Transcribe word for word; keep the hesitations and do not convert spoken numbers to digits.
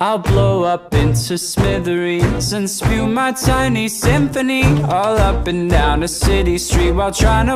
I'll blow up into smithereens and spew my tiny symphony all up and down a city street while trying to